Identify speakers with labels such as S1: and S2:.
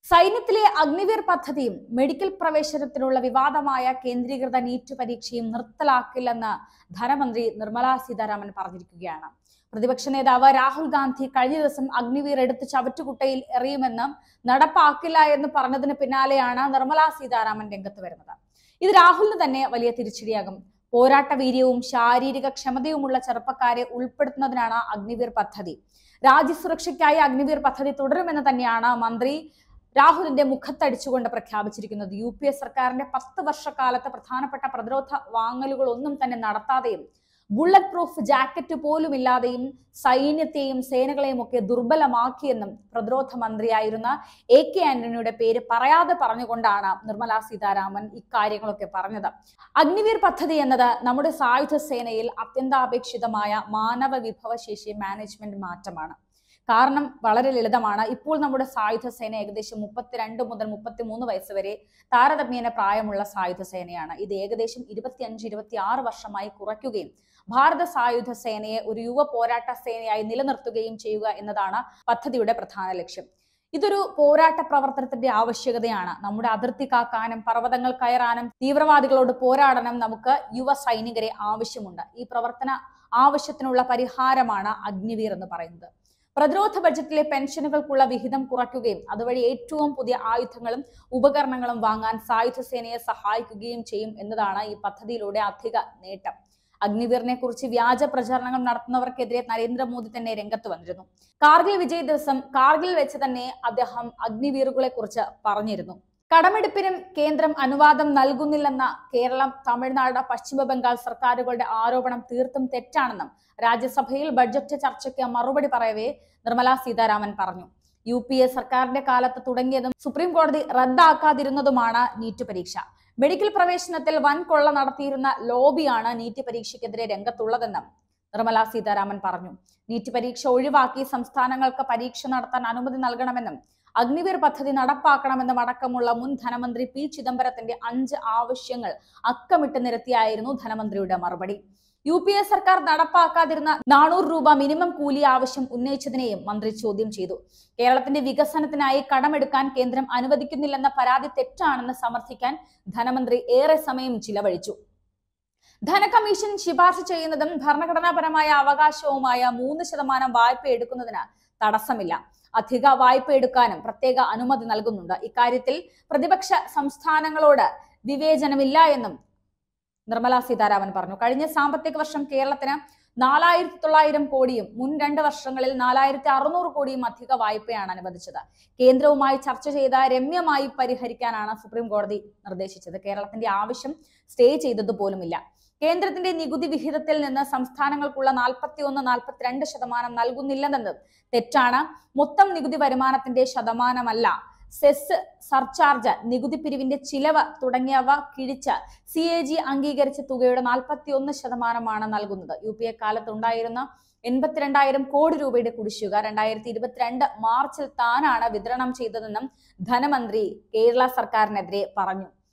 S1: സൈന്യത്തിലെ അഗ്നിവീർ പദ്ധതിയും മെഡിക്കൽ പ്രവേശനത്തിനുള്ള വിവാദമായ കേന്ദ്രീകൃത നീറ്റ് പരീക്ഷയും നിർത്തലാക്കില്ലെന്ന് ധനമന്ത്രി നിർമ്മല സീതാരാമൻ പറഞ്ഞിരിക്കുകയാണ്. പ്രതിപക്ഷ നേതാവ് രാഹുൽ ഗാന്ധി കഴിഞ്ഞ ദിവസം അഗ്നിവീർ എടുത്ത് ചവറ്റുകുട്ടയിൽ എറിയുമെന്ന് നടപ്പാക്കില്ല എന്ന് പറഞ്ഞതിന് പിന്നാലെയാണ് നിർമ്മല സീതാരാമൻ രംഗത്ത് വരുന്നത്. ഇത് രാഹുലിന് തന്നെ വലിയ തിരിച്ചടിയാകും. പോരാട്ട വീര്യവും ശാരീരിക ക്ഷമതയുമുള്ള ചെറുപ്പക്കാരെ ഉൾപ്പെടുത്തുന്നതിനാണ് അഗ്നിവീർ പദ്ധതി. രാജ്യസുരക്ഷയ്ക്കായി അഗ്നിവീർ പദ്ധതി തുടരുമെന്ന് തന്നെയാണ് മന്ത്രി രാഹുലിന്റെ മുഖത്തടിച്ചുകൊണ്ട് പ്രഖ്യാപിച്ചിരിക്കുന്നത്. UPA സർക്കാരിന്റെ 10 വർഷക്കാലത്ത് പ്രധാനപ്പെട്ട പ്രതിരോധ വാങ്ങലുകളൊന്നും തന്നെ നടത്താതെയും ബുള്ളറ്റ് പ്രൂഫ് ജാക്കറ്റ് പോലും ഇല്ലാതെയും സൈന്യത്തെയും സേനകളെയും ഒക്കെ ദുർബലമാക്കിയെന്നും പ്രതിരോധ മന്ത്രിയായിരുന്ന AK ആന്റണിയുടെ പേര് പറയാതെ പറഞ്ഞുകൊണ്ടാണ് നിർമ്മല സീതാരാമൻ ഇക്കാര്യങ്ങളൊക്കെ പറഞ്ഞത്. അഗ്നിവീർ പദ്ധതി എന്നത് നമ്മുടെ സായുധ സേനയിൽ അത്യന്താപേക്ഷിതമായ മാനവ വിഭവശേഷി മാനേജ്മെന്റ് മാറ്റമാണ്. കാരണം വളരെ ലളിതമാണ്. ഇപ്പോൾ നമ്മുടെ സായുധ സേന ഏകദേശം 32 മുതൽ 33 വയസ്സ് വരെ താരതമ്യേന പ്രായമുള്ള സായുധ സേനയാണ്. ഇത് ഏകദേശം 25-26 വർഷമായി കുറയ്ക്കുകയും ഭാരത സായുധ സേനയെ ഒരു യുവ പോരാട്ട സേനയായി നിലനിർത്തുകയും ചെയ്യുക എന്നതാണ് പദ്ധതിയുടെ പ്രധാന ലക്ഷ്യം. ഇതൊരു പോരാട്ട പ്രവർത്തനത്തിന്റെ ആവശ്യകതയാണ്. നമ്മുടെ അതിർത്തി കാക്കാനും പർവ്വതങ്ങൾ കയറാനും തീവ്രവാദികളോട് പോരാടാനും നമുക്ക് യുവ സൈനികരെ ആവശ്യമുണ്ട്. ഈ പ്രവർത്തന ആവശ്യത്തിനുള്ള പരിഹാരമാണ് അഗ്നിവീർ എന്ന് പറയുന്നത്. പ്രതിരോധ ബജറ്റിലെ പെൻഷനുകൾക്കുള്ള വിഹിതം കുറയ്ക്കുകയും അതുവഴി ഏറ്റവും പുതിയ ആയുധങ്ങളും ഉപകരണങ്ങളും വാങ്ങാൻ സായുധ സേനയെ സഹായിക്കുകയും ചെയ്യും എന്നതാണ് ഈ പദ്ധതിയിലൂടെ അധിക നേട്ടം. അഗ്നിവീറിനെ കുറിച്ച് വ്യാജ പ്രചാരണങ്ങൾ നടത്തുന്നവർക്കെതിരെ നരേന്ദ്രമോദി തന്നെ രംഗത്ത് വന്നിരുന്നു. കാർഗിൽ വിജയ് ദിവസം കാർഗിൽ വെച്ച് തന്നെ അദ്ദേഹം അഗ്നിവീറുകളെ കുറിച്ച് പറഞ്ഞിരുന്നു. കടമെടുപ്പിനും കേന്ദ്രം അനുവാദം നൽകുന്നില്ലെന്ന കേരളം, തമിഴ്നാട്, പശ്ചിമ ബംഗാൾ സർക്കാരുകളുടെ ആരോപണം തീർത്തും തെറ്റാണെന്നും രാജ്യസഭയിൽ ബഡ്ജറ്റ് ചർച്ചയ്ക്ക് മറുപടി പറയവേ നിർമ്മല സീതാരാമൻ പറഞ്ഞു. UPA സർക്കാരിന്റെ കാലത്ത് തുടങ്ങിയതും സുപ്രീം കോടതി റദ്ദാക്കാതിരുന്നതുമാണ് നീറ്റ് പരീക്ഷ. മെഡിക്കൽ പ്രവേശനത്തിൽ വൻ കൊള്ള നടത്തിയിരുന്ന ലോബിയാണ് നീറ്റ് പരീക്ഷയ്ക്കെതിരെ രംഗത്തുള്ളതെന്നും നിർമ്മല സീതാരാമൻ പറഞ്ഞു. നീറ്റ് പരീക്ഷ ഒഴിവാക്കി സംസ്ഥാനങ്ങൾക്ക് പരീക്ഷ നടത്താൻ അനുമതി നൽകണമെന്നും അഗ്നിവീർ പദ്ധതി നടപ്പാക്കണമെന്നും അടക്കമുള്ള മുൻ ധനമന്ത്രി P. ചിദംബരത്തിന്റെ 5 ആവശ്യങ്ങൾ അക്കമിട്ട് നിരത്തിയായിരുന്നു ധനമന്ത്രിയുടെ മറുപടി. UPA സർക്കാർ നടപ്പാക്കാതിരുന്ന 400 രൂപ മിനിമം കൂലി ആവശ്യം ഉന്നയിച്ചതിനെയും മന്ത്രി ചോദ്യം ചെയ്തു. കേരളത്തിന്റെ വികസനത്തിനായി കടമെടുക്കാൻ കേന്ദ്രം അനുവദിക്കുന്നില്ലെന്ന പരാതി തെറ്റാണെന്ന് സമർത്ഥിക്കാൻ ധനമന്ത്രി ഏറെ സമയം ചിലവഴിച്ചു. ധനകമ്മീഷൻ ശുപാർശ ചെയ്യുന്നതും ഭരണഘടനാപരമായ അവകാശവുമായ 3% വായ്പ എടുക്കുന്നതിന് തടസ്സമില്ല. അധിക വായ്പ എടുക്കാനും പ്രത്യേക അനുമതി നൽകുന്നുണ്ട്. ഇക്കാര്യത്തിൽ പ്രതിപക്ഷ സംസ്ഥാനങ്ങളോട് വിവേചനമില്ല എന്നും നിർമ്മല സീതാരാമൻ പറഞ്ഞു. കഴിഞ്ഞ സാമ്പത്തിക വർഷം കേരളത്തിന് 4900 കോടിയും മുൻ 2 വർഷങ്ങളിൽ 4600 കോടിയും അധിക വായ്പയാണ് അനുവദിച്ചത്. കേന്ദ്രവുമായി ചർച്ച ചെയ്ത് രമ്യമായി പരിഹരിക്കാനാണ് സുപ്രീം കോടതി നിർദ്ദേശിച്ചത്. കേരളത്തിന്റെ ആവശ്യം സ്റ്റേ ചെയ്തതുപോലുമില്ല. കേന്ദ്രത്തിന്റെ നികുതി വിഹിതത്തിൽ നിന്ന് സംസ്ഥാനങ്ങൾക്കുള്ള 41-42% നൽകുന്നില്ലെന്നത് തെറ്റാണ്. മൊത്തം നികുതി വരുമാനത്തിന്റെ ശതമാനമല്ല. സെസ്, സർചാർജ്, നികുതി പിരിവിന്റെ ചിലവ് തുടങ്ങിയവ കിഴിച്ച് CAG അംഗീകരിച്ച തുകയുടെ 41% നൽകുന്നത്. UPA കാലത്തുണ്ടായിരുന്ന 82,000 കോടി രൂപയുടെ കുടിശ്ശിക 2022 മാർച്ചിൽ താനാണ് വിതരണം ചെയ്തതെന്നും ധനമന്ത്രി കേരള സർക്കാരിനെതിരെ പറഞ്ഞു.